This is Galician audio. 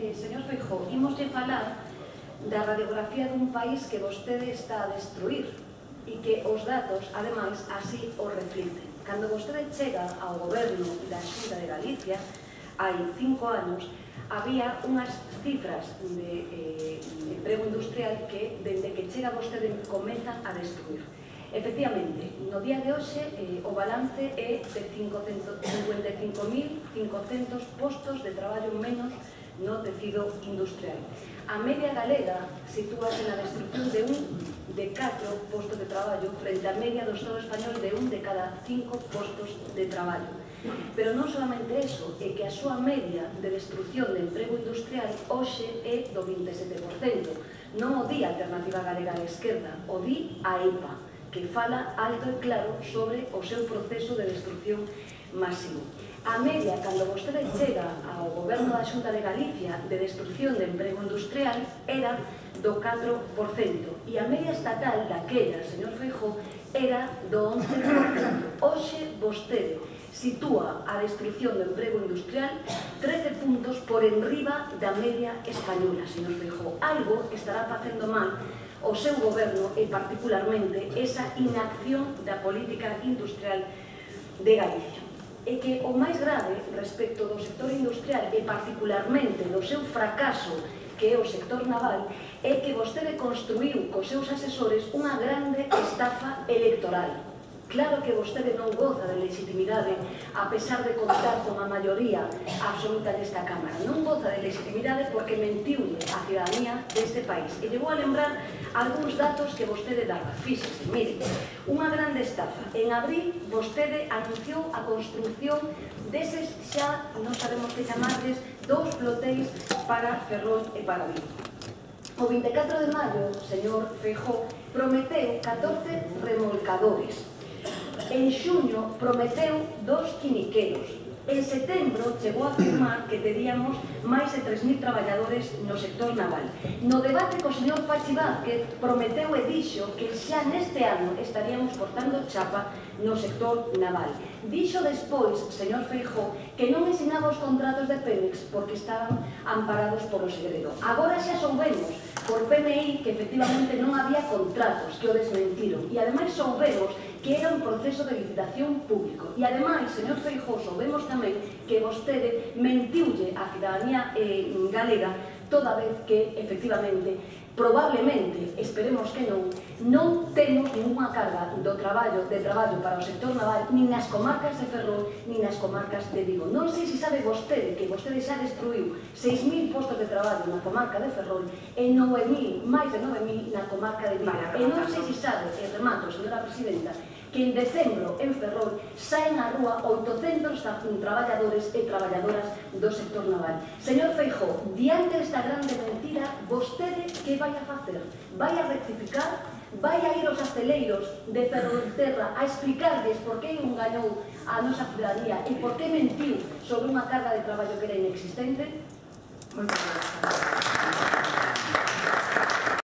señor Feijóo, imoslle falar da radiografía dun país que vostede está a destruir e que os datos, ademais, así o reflicten. Cando vostede chega ao goberno da Xunta de Galicia, hai 5 anos, había unhas cifras de emprego industrial que, dende que chega vostede, comezan a destruir. Efectivamente, no día de hoxe, o balance é de 55.500 postos de traballo menos no tecido industrial. A media galega sitúase na destrucción de 1 de 4 postos de traballo frente á media do Estado español de 1 de cada 5 postos de traballo. Pero non solamente eso, é que a súa media de destrucción de emprego industrial hoxe é do 27%. Non o di a Alternativa Galega de Esquerda, o di a EPA, que fala alto e claro sobre o seu proceso de destrucción masivo. A media, cando vostede chega ao goberno da Xunta de Galicia de destrucción de emprego industrial, era do 4%. E a media estatal daquela, señor Feijóo, era do 11%. Hoxe, vostede sitúa a destrucción do emprego industrial 13 puntos por enriba da media española, señor Feijóo. Algo estará facendo mal o seu goberno e, particularmente, esa inacción da política industrial de Galicia. E que o máis grave respecto do sector industrial e particularmente do seu fracaso, que é o sector naval, é que vostede construíu cos seus asesores unha grande estafa electoral. Claro que vostede non goza de legitimidade a pesar de contar con a maioría absoluta desta Cámara. Non goza de legitimidade porque mentiulle a cidadanía deste país. E llevou a lembrar algúns datos que vostede daba. Fíxese, mire, unha grande estafa. En abril, vostede anunciou a construción deses xa, non sabemos que chamarles, 2 flotéis para Ferrol e para Vigo. O 24 de maio, señor Feijóo, prometeu 14 remolcadores. En xuño prometeu 2 quiniqueros. En setembro chegou a afirmar que teríamos máis de 3.000 traballadores no sector naval. No debate co señor Pachi Vázquez prometeu e dixo que xa neste ano estaríamos cortando chapa no sector naval. Dixo despois, señor Feijóo, que non ensinaba os contratos de Pemex porque estaban amparados polo segredo. Agora xa soubemos por PMI que efectivamente non había contratos, que o desmentiron. E ademais soubemos que era un proceso de licitación público. E ademais, señor Feijóo, soubemos tamén que vostede mentiulle a cidadanía galega toda vez que, efectivamente, probablemente, esperemos que non temos ninguna carga de traballo para o sector naval, nin nas comarcas de Ferrol, nin nas comarcas de Vigo. Non sei se sabe vostede que vostede xa destruiu 6.000 postos de traballo na comarca de Ferrol e 9.000, máis de 9.000 na comarca de Vigo. E non sei se sabe, e remato, señora presidenta, que en decembro en Ferrol saen á rúa 800 traballadores e traballadoras do sector naval. Señor Feijóo, diante desta grande mentira, vostede que vai a facer? Vai a rectificar? Vai a ir aos asteleiros de Ferrolterra a explicarles por que engañou a nosa cidadanía e por que mentiu sobre unha carga de traballo que era inexistente? Moitas gracias.